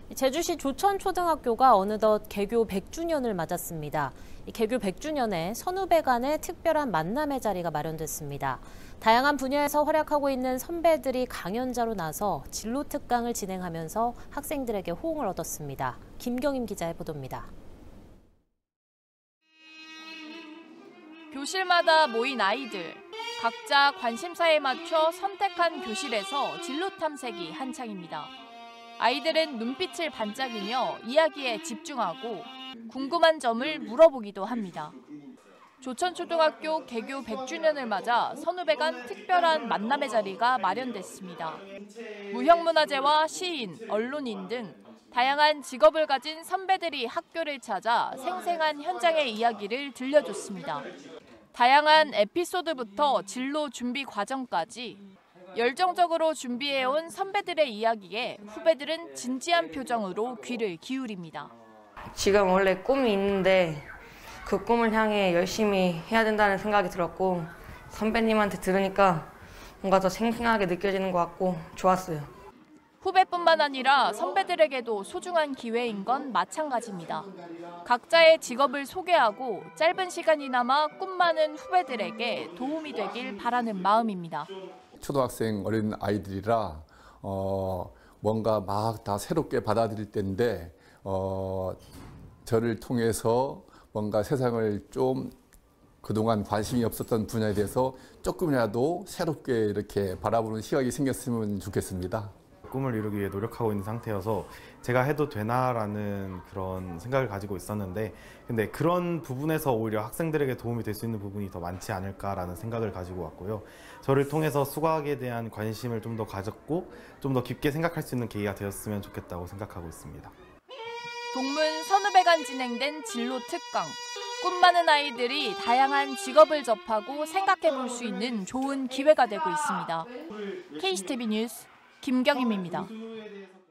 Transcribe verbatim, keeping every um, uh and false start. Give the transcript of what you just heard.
제주시 조천초등학교가 어느덧 개교 백 주년을 맞았습니다. 개교 백 주년에 선후배 간의 특별한 만남의 자리가 마련됐습니다. 다양한 분야에서 활약하고 있는 선배들이 강연자로 나서 진로 특강을 진행하면서 학생들에게 호응을 얻었습니다. 김경임 기자의 보도입니다. 교실마다 모인 아이들, 각자 관심사에 맞춰 선택한 교실에서 진로 탐색이 한창입니다. 아이들은 눈빛을 반짝이며 이야기에 집중하고 궁금한 점을 물어보기도 합니다. 조천초등학교 개교 백 주년을 맞아 선후배 간 특별한 만남의 자리가 마련됐습니다. 무형문화재와 시인, 언론인 등 다양한 직업을 가진 선배들이 학교를 찾아 생생한 현장의 이야기를 들려줬습니다. 다양한 에피소드부터 진로 준비 과정까지 열정적으로 준비해온 선배들의 이야기에 후배들은 진지한 표정으로 귀를 기울입니다. 지금 원래 꿈이 있는데 그 꿈을 향해 열심히 해야 된다는 생각이 들었고 선배님한테 들으니까 뭔가 더 생생하게 느껴지는 것 같고 좋았어요. 후배뿐만 아니라 선배들에게도 소중한 기회인 건 마찬가지입니다. 각자의 직업을 소개하고 짧은 시간이나마 꿈 많은 후배들에게 도움이 되길 바라는 마음입니다. 초등학생 어린 아이들이라 어, 뭔가 막 다 새롭게 받아들일 때인데 어, 저를 통해서 뭔가 세상을 좀 그동안 관심이 없었던 분야에 대해서 조금이라도 새롭게 이렇게 바라보는 시각이 생겼으면 좋겠습니다. 꿈을 이루기 위해 노력하고 있는 상태여서 제가 해도 되나라는 그런 생각을 가지고 있었는데 근데 그런 부분에서 오히려 학생들에게 도움이 될 수 있는 부분이 더 많지 않을까라는 생각을 가지고 왔고요. 저를 통해서 수학에 대한 관심을 좀 더 가졌고 좀 더 깊게 생각할 수 있는 계기가 되었으면 좋겠다고 생각하고 있습니다. 동문 선후배 간 진행된 진로 특강. 꿈 많은 아이들이 다양한 직업을 접하고 생각해 볼 수 있는 좋은 기회가 되고 있습니다. 케이씨티비 뉴스 김경임입니다.